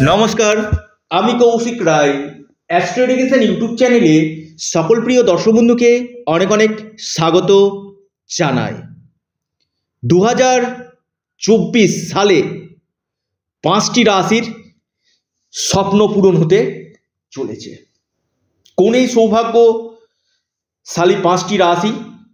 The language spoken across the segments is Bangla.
নমস্কার, আমি Koushik Roy astro education YouTube চ্যানেলে সকল প্রিয় দর্শক বন্ধুকে অনেক অনেক স্বাগত জানাই। 2024 সালে 5টি রাশির স্বপ্ন পূরণ হতে চলেছে। কোন এই সৌভাগ্যশালী 5টি রাশি,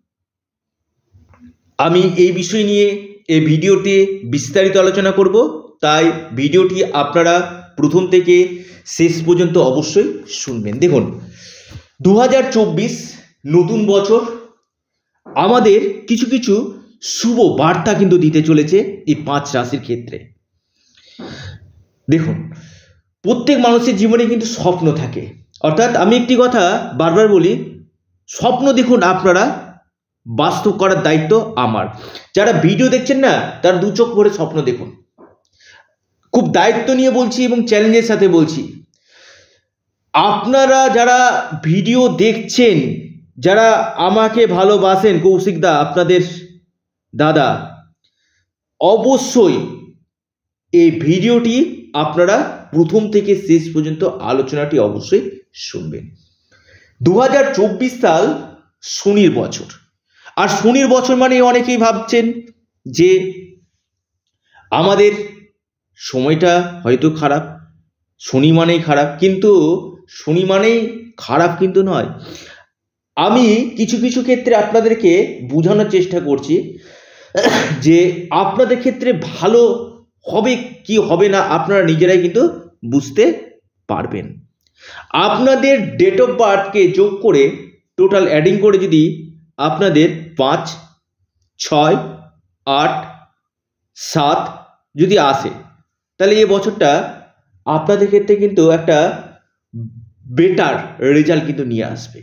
আমি এই বিষয় নিয়ে এই ভিডিওতে বিস্তারিত আলোচনা করব, তাই ভিডিওটি আপনারা প্রথম থেকে শেষ পর্যন্ত অবশ্যই শুনবেন। দেখুন, 2024 নতুন বছর আমাদের কিছু কিছু শুভ বার্তা কিন্তু দিতে চলেছে এই 5 রাশির ক্ষেত্রে। দেখুন, প্রত্যেক মানুষের জীবনে কিন্তু স্বপ্ন থাকে, অর্থাৎ আমি একটি কথা বারবার বলি, স্বপ্ন দেখুন, আপনারা বাস্তব করার দায়িত্ব আমার। যারা ভিডিও দেখছেন না, তার দু চোখ ভরে স্বপ্ন দেখুন। খুব দায়িত্ব নিয়ে বলছি এবং চ্যালেঞ্জের সাথে বলছি। আপনারা যারা ভিডিও দেখছেন, যারা আমাকে ভালোবাসেন, কৌশিক দা আপনাদের দাদা, অবশ্যই এই ভিডিওটি আপনারা প্রথম থেকে শেষ পর্যন্ত আলোচনাটি অবশ্যই শুনবেন। 2024 সাল শনির বছর। আর শনির বছর মানে অনেকেই ভাবছেন যে আমাদের সময়টা হয়তো খারাপ, শনি মানেই খারাপ, কিন্তু শনি মানেই খারাপ কিন্তু নয়। আমি কিছু কিছু ক্ষেত্রে আপনাদেরকে বোঝানোর চেষ্টা করছি যে আপনাদের ক্ষেত্রে ভালো হবে কি হবে না আপনারা নিজেরাই কিন্তু বুঝতে পারবেন। আপনাদের ডেট অফ বার্থকে যোগ করে টোটাল অ্যাডিং করে যদি আপনাদের 5, 6, 8, 7 যদি আসে, তাহলে এই বছরটা আপনাদের ক্ষেত্রে কিন্তু একটা বেটার রেজাল্ট কিন্তু নিয়ে আসবে।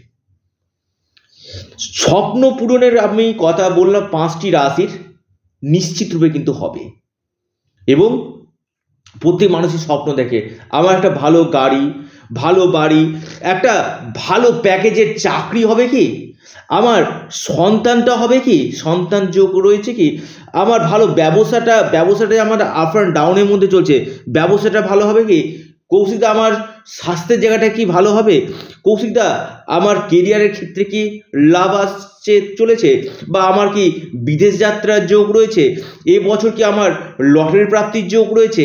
স্বপ্ন পূরণের আমি কথা বললাম 5টি রাশির নিশ্চিত রূপে কিন্তু হবে। এবং প্রত্যেক মানুষই স্বপ্ন দেখে, আমার একটা ভালো গাড়ি, ভালো বাড়ি, একটা ভালো প্যাকেজের চাকরি হবে কি, আমার সন্তানটা হবে কি, সন্তান যোগ রয়েছে কি, আমার ভালো ব্যবসাটা আমার আপ অ্যান্ড ডাউনের মধ্যে চলছে, ব্যবসাটা ভালো হবে কি, কৌশিকদা আমার স্বাস্থ্যের জায়গাটা কি ভালো হবে, কৌশিকদা আমার কেরিয়ারের ক্ষেত্রে কি লাভ আসছে চলেছে, বা আমার কি বিদেশ যাত্রার যোগ রয়েছে, এই বছর কি আমার লটারি প্রাপ্তির যোগ রয়েছে।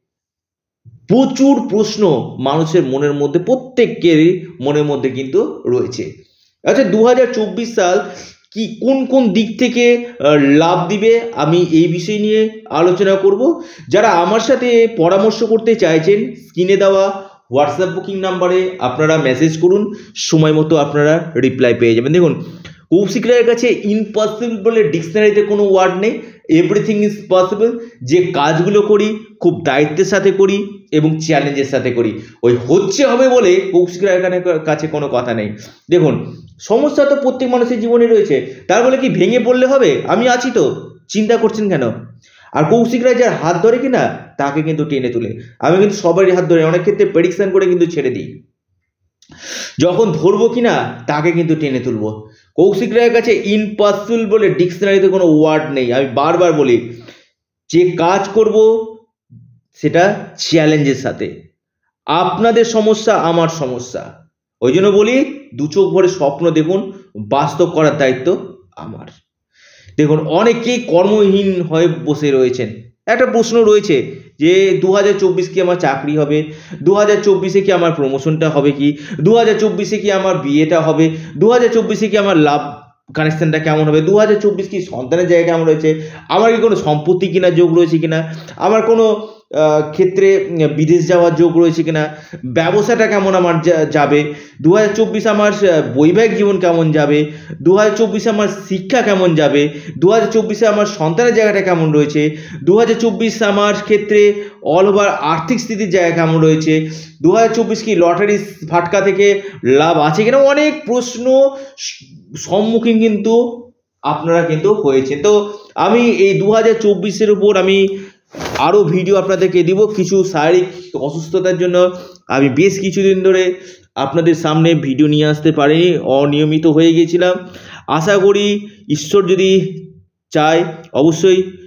প্রচুর প্রশ্ন মানুষের মনের মধ্যে, প্রত্যেকেরই মনের মধ্যে কিন্তু রয়েছে। আচ্ছা, 2024 সাল কি কোন কোন দিক থেকে লাভ দিবে আমি এই বিষয় নিয়ে আলোচনা করব। যারা আমার সাথে পরামর্শ করতে চাইছেন, স্ক্রিনে দেওয়া হোয়াটসঅ্যাপ বুকিং নাম্বারে আপনারা মেসেজ করুন, সময় মতো আপনারা রিপ্লাই পেয়ে যাবেন। দেখুন, কৌশিক রায়ের কাছে ইম্পসিবল বলে ডিকশনারিতে কোনো ওয়ার্ড নেই, এভরিথিং ইজ পসিবল। যে কাজগুলো করি খুব দায়িত্বের সাথে করি এবং চ্যালেঞ্জের সাথে করি, ওই হচ্ছে হবে বলে কৌশিক রায়ের কাছে কোনো কথা নেই। দেখুন, সমস্যা তো প্রত্যেক মানুষের জীবনে রয়েছে, তার বলে কি ভেঙে পড়লে হবে? আমি আছি তো, চিন্তা করছেন কেন? আর কৌশিক রায় যার হাত ধরে কিনা তাকে কিন্তু টেনে তুলে, আমি কিন্তু সবারই হাত ধরে অনেক ক্ষেত্রে প্রেডিকশন করে কিন্তু ছেড়ে দিই, যখন ধরবো কিনা তাকে কিন্তু টেনে তুলবো। কৌশিক রায়ের কাছে ইম্পসিবল বলে ডিকশনারিতে কোনো ওয়ার্ড নেই। আমি বারবার বলি, যে কাজ করব সেটা চ্যালেঞ্জের সাথে। আপনাদের সমস্যা আমার সমস্যা, ওই জন্য বলি দু চোখ ভরে স্বপ্ন দেখুন, বাস্তব করার দায়িত্ব আমার। দেখুন, অনেকেই কর্মহীন হয়ে বসে রয়েছেন। একটা প্রশ্ন রয়েছে যে 2024 কি আমার চাকরি হবে, 2024 কি আমার প্রমোশনটা হবে কি, 2024 কি আমার বিয়েটা হবে, 2024 কি আমার লাভ কানেকশনটা কেমন হবে, 2024 কি সন্তানের জায়গা কেমন রয়েছে, আমার কি কোনো সম্পত্তি কিনা যোগ রয়েছে কিনা, আমার কোনো ক্ষেত্রে বিদেশ যাওয়ার যোগ রয়েছে কিনা, ব্যবসাটা কেমন আমার যাবে, 2024 আমার বৈবাহিক জীবন কেমন যাবে, 2024 আমার শিক্ষা কেমন যাবে, 2024 আমার সন্তানের জায়গাটা কেমন রয়েছে, 2024 আমার ক্ষেত্রে অল ওভার আর্থিক স্থিতির জায়গা কেমন রয়েছে, 2024 কি লটারি ফাটকা থেকে লাভ আছে কিনা। অনেক প্রশ্ন সম্মুখীন কিন্তু আপনারা কিন্তু হয়েছে। তো আমি এই 2024-এর উপর আমি আরও ভিডিও আপনাদেরকে দিব। কিছু শারীরিক অসুস্থতার জন্য আমি বেশ কিছুদিন ধরে আপনাদের সামনে ভিডিও নিয়ে আসতে পারিনি, অনিয়মিত হয়ে গিয়েছিলাম। আশা করি ঈশ্বর যদি চায় অবশ্যই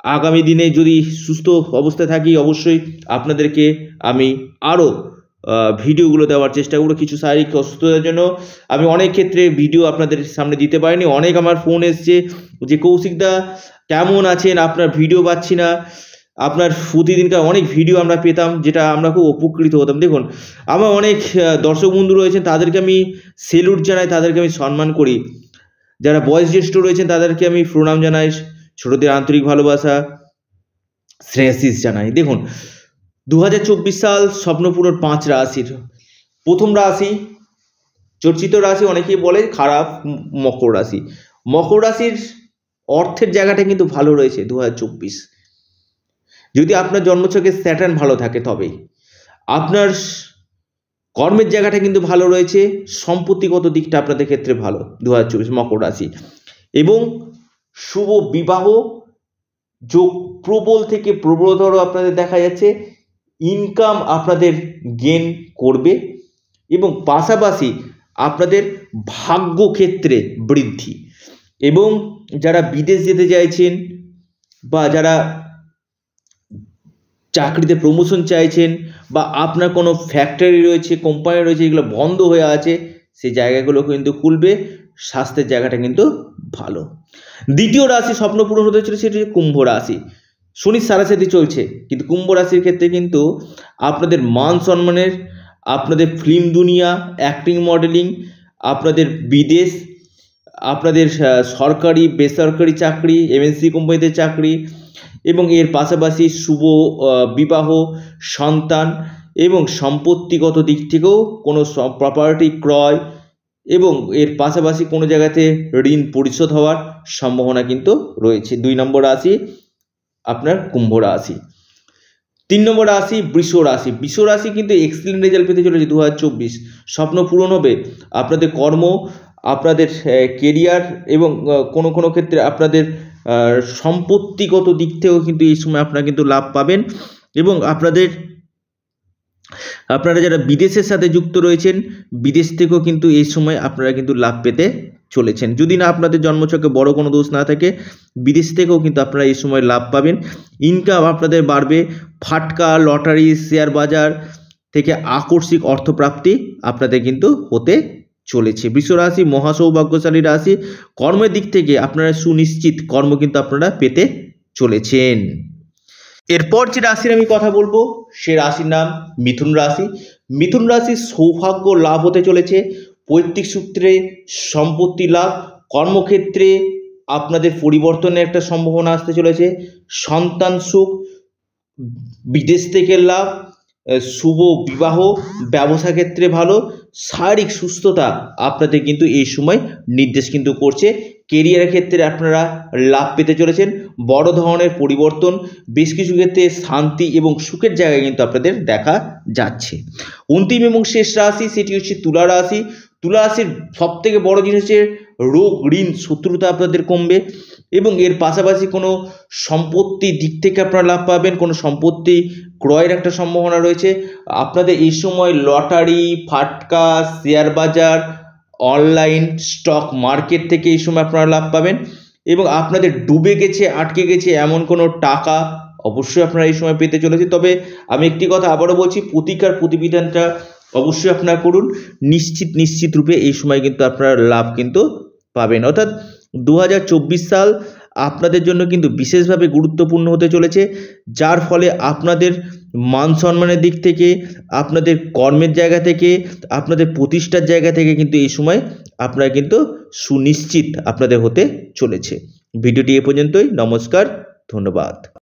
আগামী দিনে যদি সুস্থ অবস্থায় থাকি অবশ্যই আপনাদেরকে আমি আরও ভিডিওগুলো দেওয়ার চেষ্টা করব। কিছু শারীরিক অসুস্থতার জন্য আমি অনেক ক্ষেত্রে ভিডিও আপনাদের সামনে দিতে পারিনি। অনেক আমার ফোন এসছে যে কৌশিকদা কেমন আছেন, আপনার ভিডিও পাচ্ছি না। আপনার প্রতিদিনকার অনেক ভিডিও আমরা পেতাম, যেটা আমরা খুব উপকৃত হতাম। দেখুন, আমার অনেক দর্শক বন্ধু রয়েছেন, তাদেরকে আমি সেলুট জানাই, তাদেরকে আমি সম্মান করি। যারা বয়োজ্যেষ্ঠ রয়েছেন তাদেরকে আমি প্রণাম জানাই, ছোটদের আন্তরিক ভালোবাসা শ্রেয়াশিস জানাই। দেখুন, 2024 সাল স্বপ্নপূরণ 5 রাশির প্রথম রাশি, চর্চিত রাশি, অনেকেই বলে খারাপ, মকর রাশি। মকর রাশির অর্থের জায়গাটা কিন্তু ভালো রয়েছে 2024। যদি আপনার জন্মছকে স্যাটার্ন ভালো থাকে তবেই। আপনার কর্মের জায়গাটা কিন্তু ভালো রয়েছে, সম্পত্তিগত দিকটা আপনাদের ক্ষেত্রে ভালো 2024 মকর রাশি। এবং শুভ বিবাহ যোগ প্রবল থেকে প্রবলতর আপনাদের দেখা যাচ্ছে। ইনকাম আপনাদের গেন করবে এবং পাশাপাশি আপনাদের ভাগ্য ক্ষেত্রে বৃদ্ধি। এবং যারা বিদেশ যেতে চাইছেন বা যারা চাকরিতে প্রমোশন চাইছেন বা আপনার কোনো ফ্যাক্টরি রয়েছে, কোম্পানি রয়েছে, এগুলো বন্ধ হয়ে আছে, সেই জায়গাগুলো কিন্তু খুলবে। স্বাস্থ্যের জায়গাটা কিন্তু ভালো। দ্বিতীয় রাশি স্বপ্ন পূরণ হতে চলেছে, সেটি হচ্ছে কুম্ভ রাশি। শনি সারাসাতি চলছে, কিন্তু কুম্ভ রাশির ক্ষেত্রে কিন্তু আপনাদের মান সম্মানের, আপনাদের ফিল্ম দুনিয়া, অ্যাক্টিং, মডেলিং, আপনাদের বিদেশ, আপনাদের সরকারি বেসরকারি চাকরি, এমএনসি কোম্পানিতে চাকরি, এবং এর পাশাপাশি শুভ বিবাহ, সন্তান এবং সম্পত্তিগত দিক থেকেও কোনো প্রপার্টি ক্রয় এবং এর পাশাপাশি কোনো জায়গাতে ঋণ পরিশোধ হওয়ার সম্ভাবনা কিন্তু রয়েছে। 2 নম্বর রাশি আপনার কুম্ভ রাশি। 3 নম্বর রাশি বৃষ রাশি। বৃষ রাশি কিন্তু এক্সিলেন্ট রেজাল্ট পেতে চলেছে 2024। স্বপ্ন পূরণ হবে, আপনাদের কর্ম, আপনাদের কেরিয়ার এবং কোনো ক্ষেত্রে আপনাদের সম্পত্তিগত দিক থেকেও কিন্তু এই সময় আপনারা কিন্তু লাভ পাবেন। এবং আপনারা যারা বিদেশের সাথে যুক্ত রয়েছেন, বিদেশ থেকেও কিন্তু এই সময় আপনারা কিন্তু লাভ পেতে চলেছেন। যদি না আপনাদের জন্মছকে বড় কোনো দোষ না থাকে, বিদেশ থেকেও কিন্তু আপনারা এই সময় লাভ পাবেন। ইনকাম আপনাদের বাড়বে। ফাটকা, লটারি, শেয়ার বাজার থেকে আকস্মিক অর্থপ্রাপ্তি আপনাদের কিন্তু হতে চলেছে। বৃষ রাশি মহাসৌভাগ্যশালী রাশি। কর্মের দিক থেকে আপনারা সুনিশ্চিত কর্ম কিন্তু আপনারা পেতে চলেছেন। এরপর যে রাশির আমি কথা বলবো, সে রাশির নাম মিথুন রাশি। মিথুন রাশির সৌভাগ্য লাভ হতে চলেছে। পৈতৃক সূত্রে সম্পত্তি লাভ, কর্মক্ষেত্রে আপনাদের পরিবর্তনের একটা সম্ভাবনা আসতে চলেছে। সন্তান সুখ, বিদেশ থেকে লাভ, শুভ বিবাহ, ব্যবসা ক্ষেত্রে ভালো, শারীরিক সুস্থতা আপনাদের কিন্তু এই সময় নির্দেশ কিন্তু করছে। কেরিয়ারের ক্ষেত্রে আপনারা লাভ পেতে চলেছেন। বড় ধরনের পরিবর্তন, বেশ কিছু ক্ষেত্রে শান্তি এবং সুখের জায়গায় কিন্তু আপনাদের দেখা যাচ্ছে। অন্তিম এবং শেষ রাশি সেটি হচ্ছে তুলা রাশি। তুলা রাশির সব থেকে বড় জিনিস হচ্ছে রোগ, ঋণ, শত্রুতা আপনাদের কমবে এবং এর পাশাপাশি কোনো সম্পত্তির দিক থেকে আপনারা লাভ পাবেন। কোনো সম্পত্তি ক্রয়ের একটা সম্ভাবনা রয়েছে। আপনাদের এই সময় লটারি, ফাটকা, শেয়ার বাজার, অনলাইন স্টক মার্কেট থেকে এই সময় আপনারা লাভ পাবেন। এবং আপনাদের ডুবে গেছে, আটকে গেছে এমন কোনো টাকা অবশ্যই আপনারা এই সময় পেতে চলেছে। তবে আমি একটি কথা আবারও বলছি, প্রতিকার প্রতিবিধানটা অবশ্যই আপনারা করুন। নিশ্চিত রূপে এই সময় কিন্তু আপনারা লাভ কিন্তু পাবেন। অর্থাৎ 2024 সাল আপনাদের জন্য কিন্তু বিশেষভাবে গুরুত্বপূর্ণ হতে চলেছে, যার ফলে আপনাদের মান সম্মানের দিক থেকে, আপনাদের কর্মের জায়গা থেকে, আপনাদের প্রতিষ্ঠার জায়গা থেকে কিন্তু এই সময় আপনারা কিন্তু সুনিশ্চিত আপনাদের হতে চলেছে। ভিডিওটি এ পর্যন্তই। নমস্কার, ধন্যবাদ।